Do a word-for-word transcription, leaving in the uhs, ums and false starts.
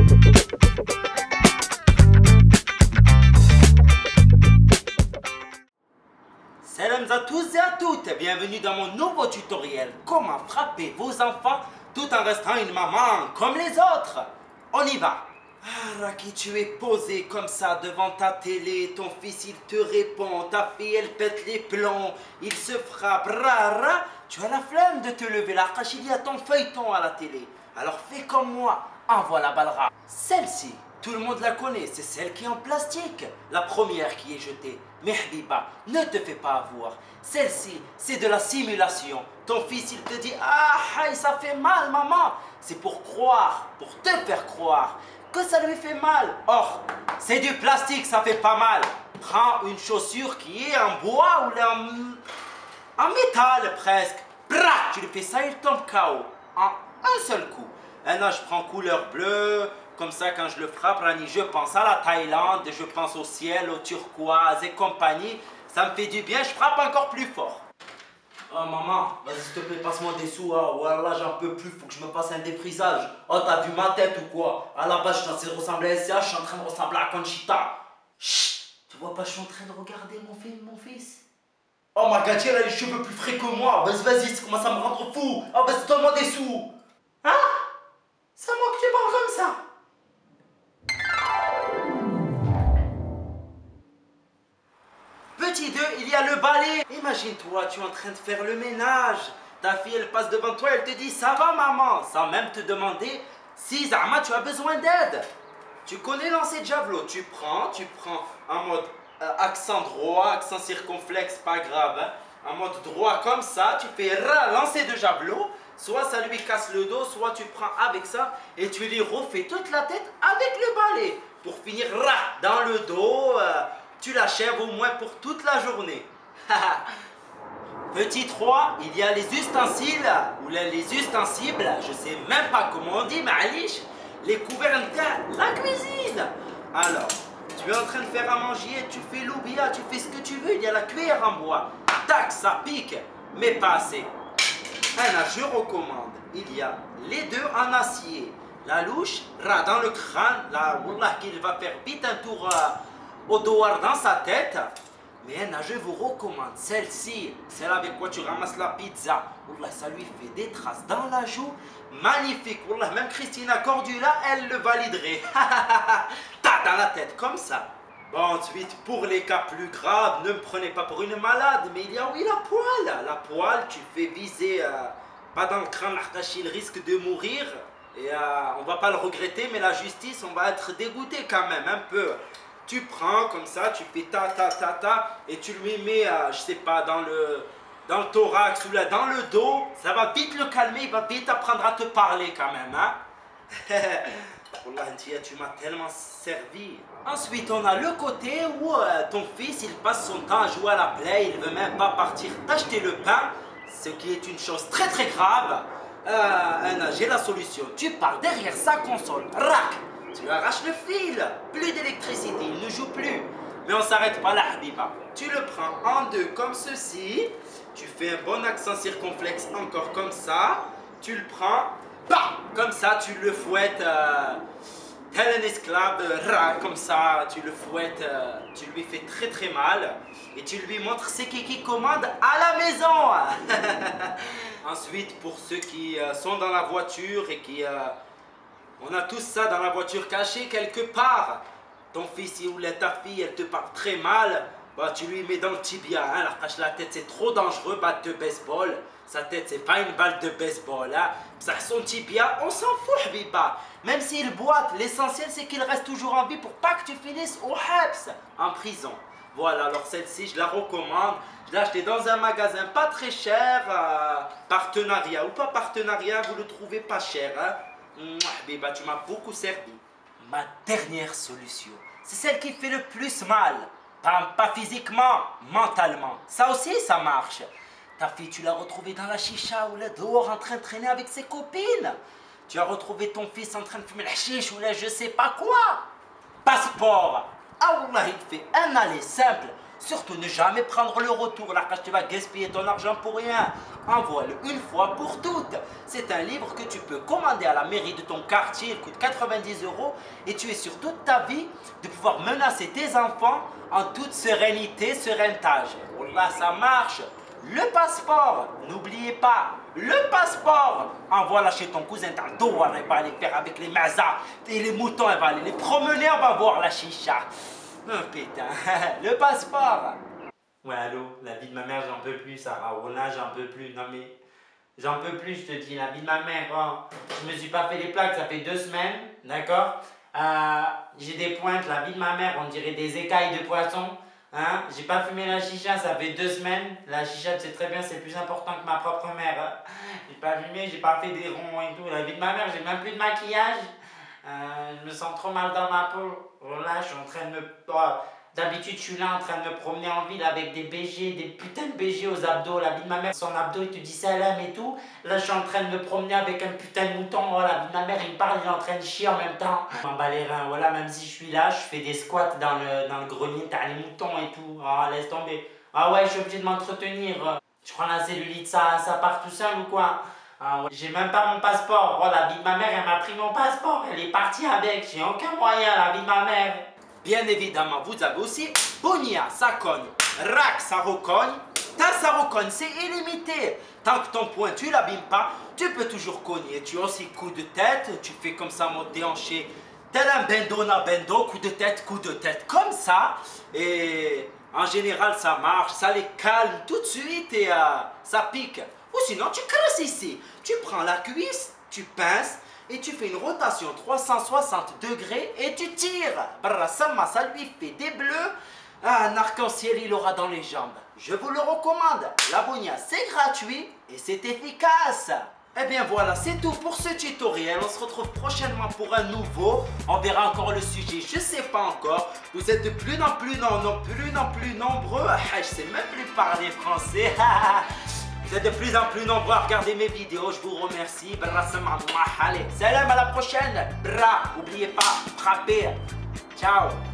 Salam à tous et à toutes, bienvenue dans mon nouveau tutoriel. Comment frapper vos enfants tout en restant une maman comme les autres. On y va. Ah, Raki, tu es posé comme ça devant ta télé, ton fils il te répond, ta fille elle pète les plombs, il se frappe, rara. Tu as la flemme de te lever, la Rakash, il y a ton feuilleton à la télé. Alors fais comme moi, envoie la balle rare. Celle-ci, tout le monde la connaît, c'est celle qui est en plastique, la première qui est jetée. Mais Habiba, ne te fais pas avoir. Celle-ci, c'est de la simulation. Ton fils, il te dit « Ah, ça fait mal, maman !» C'est pour croire, pour te faire croire que ça lui fait mal. Or, c'est du plastique, ça fait pas mal. Prends une chaussure qui est en bois ou en, en métal presque. Bra, tu lui fais ça, il tombe K O en un seul coup. Et là, je prends couleur bleue. Comme ça, quand je le frappe, Rani, je pense à la Thaïlande, je pense au ciel, aux turquoises et compagnie. Ça me fait du bien, je frappe encore plus fort. Oh maman, vas-y s'il te plaît, passe-moi des sous. Ah, voilà, j'en peux plus, faut que je me passe un défrisage. Oh, t'as vu ma tête ou quoi? À la base, je suis censé ressembler à S C H, je suis en train de ressembler à Conchita. Chut, tu vois pas, je suis en train de regarder mon film, mon fils. Oh, ma gâchette, elle a les cheveux plus frais que moi. Vas-y, vas-y, ça commence à me rendre fou. Oh, vas-y, donne-moi des sous. Hein? C'est à moi que tu parles comme ça? Petit deux, il y a le balai. Imagine-toi, tu es en train de faire le ménage. Ta fille, elle passe devant toi, elle te dit « Ça va, maman ?» sans même te demander si, Zama, tu as besoin d'aide. Tu connais lancer de javelot. Tu prends, tu prends en mode euh, accent droit, accent circonflexe, pas grave. Hein. En mode droit comme ça, tu fais ra, lancer de javelot. Soit ça lui casse le dos, soit tu prends avec ça et tu lui refais toute la tête avec le balai. Pour finir ra, dans le dos. Euh, Tu l'achèves au moins pour toute la journée. Petit trois, il y a les ustensiles, ou les, les ustensibles, je sais même pas comment on dit, mais Alish, les couverts de la cuisine. Alors, tu es en train de faire à manger, tu fais l'oubia, tu fais ce que tu veux, il y a la cuillère en bois. Tac, ça pique, mais pas assez. Alors, je recommande, il y a les deux en acier. La louche, là, dans le crâne, là, wallah, qu'il va faire vite un tour... Euh, au doigt dans sa tête. Mais Anna, je vous recommande celle-ci, celle avec quoi tu ramasses la pizza. Wallah, ça lui fait des traces dans la joue. Magnifique. Wallah, même Christina Cordula, elle le validerait. T'as dans la tête, comme ça. Bon, ensuite, pour les cas plus graves, ne me prenez pas pour une malade, mais il y a, oui, la poêle. La poêle, tu fais viser, euh, pas dans le crâne, il risque de mourir. Et euh, on va pas le regretter, mais la justice, on va être dégoûté quand même, un peu. Tu prends comme ça, tu fais ta ta ta ta et tu lui mets, euh, je sais pas, dans le, dans le thorax ou là, dans le dos. Ça va vite le calmer, il va vite apprendre à te parler quand même. Hein? Wallah, tu m'as tellement servi. Ensuite, on a le côté où euh, ton fils, il passe son temps à jouer à la play, il veut même pas partir t'acheter le pain, ce qui est une chose très très grave. Euh, j'ai la solution. Tu pars derrière sa console, rac. Tu arraches le fil, plus d'électricité, il ne joue plus. Mais on s'arrête pas là, Habiba. Tu le prends en deux comme ceci. Tu fais un bon accent circonflexe encore comme ça. Tu le prends, bah, comme ça, tu le fouettes. Euh, tel un esclave, euh, comme ça, tu le fouettes. Euh, tu lui fais très très mal. Et tu lui montres c'est qui qui commande à la maison. Ensuite, pour ceux qui euh, sont dans la voiture et qui... Euh, On a tous ça dans la voiture caché quelque part. Ton fils ou ta fille, elle te parle très mal. Bah, tu lui mets dans le tibia. Hein, la cache la tête, c'est trop dangereux. Batte de baseball. Sa tête, c'est pas une balle de baseball. Hein. Ça, son tibia, on s'en fout, Habiba. Même s'il boite, l'essentiel, c'est qu'il reste toujours en vie pour pas que tu finisses au Habs, en prison. Voilà, alors celle-ci, je la recommande. Je l'ai achetée dans un magasin pas très cher. Euh, partenariat ou pas partenariat, vous le trouvez pas cher. Hein. Habiba, tu m'as beaucoup servi. Ma dernière solution, c'est celle qui fait le plus mal. Pas, pas physiquement, mentalement. Ça aussi, ça marche. Ta fille, tu l'as retrouvée dans la chicha ou là dehors en train de traîner avec ses copines. Tu as retrouvé ton fils en train de fumer la chiche ou là je sais pas quoi. Passeport. Allah, il fait un aller simple. Surtout ne jamais prendre le retour, là quand tu vas gaspiller ton argent pour rien. Envoie-le une fois pour toutes. C'est un livre que tu peux commander à la mairie de ton quartier, il coûte quatre-vingt-dix euros et tu es sur toute ta vie de pouvoir menacer tes enfants en toute sérénité, sereinetage. Là ça marche. Le passeport, n'oubliez pas, le passeport, envoie-la chez ton cousin Tando, elle va aller faire avec les mazas et les moutons, elle va aller les promener, on va voir la chicha. Oh putain, le passeport. Ouais, allô, la vie de ma mère, j'en peux plus, Sarah. Oh là, j'en peux plus. Non mais, j'en peux plus, je te dis, la vie de ma mère. Oh. Je me suis pas fait les plaques, ça fait deux semaines, d'accord. euh, J'ai des pointes, la vie de ma mère, on dirait des écailles de poisson. Hein? J'ai pas fumé la chicha, ça fait deux semaines. La chicha, tu sais très bien, c'est plus important que ma propre mère. J'ai pas fumé, j'ai pas fait des ronds et tout. La vie de ma mère, j'ai même plus de maquillage. Euh, je me sens trop mal dans ma peau. Voilà, je suis en train de me... Oh, d'habitude, je suis là en train de me promener en ville avec des B G, des putains de B G aux abdos. La vie de ma mère, son abdos, il te dit salam et tout. Là, je suis en train de me promener avec un putain de mouton. Oh, la vie de ma mère, il me parle, il est en train de chier en même temps. Je m'en bats les reins. Voilà, même si je suis là, je fais des squats dans le, dans le grenier, t'as les moutons et tout. Oh, laisse tomber. Ah ouais, je suis obligé de m'entretenir. Je prends la cellulite, ça, ça part tout seul ou quoi? Ah ouais. J'ai même pas mon passeport. Oh, la vie de ma mère, elle m'a pris mon passeport. Elle est partie avec. J'ai aucun moyen, la vie de ma mère. Bien évidemment, vous avez aussi Bonia, ça cogne. Rack, ça recogne. Ta, ça recogne, c'est illimité. Tant que ton poing, tu l'abîmes pas, tu peux toujours cogner. Tu as aussi coup de tête. Tu fais comme ça, mon déhanché. Tel un bendo na bendo, coup de tête, coup de tête. Comme ça. Et en général, ça marche. Ça les calme tout de suite et euh, ça pique. Ou sinon, tu creuses ici. Tu prends la cuisse, tu pinces et tu fais une rotation trois cent soixante degrés et tu tires. Brasama, ça lui fait des bleus. Un arc-en-ciel, il aura dans les jambes. Je vous le recommande. La Bonia, c'est gratuit et c'est efficace. Eh bien voilà, c'est tout pour ce tutoriel. On se retrouve prochainement pour un nouveau. On verra encore le sujet, je sais pas encore. Vous êtes de plus en plus, non, non, plus en plus nombreux. Je sais même plus parler français. Vous êtes de plus en plus nombreux à regarder mes vidéos, je vous remercie. Allez, salam, à la prochaine. Bra, n'oubliez pas, frappez. Ciao.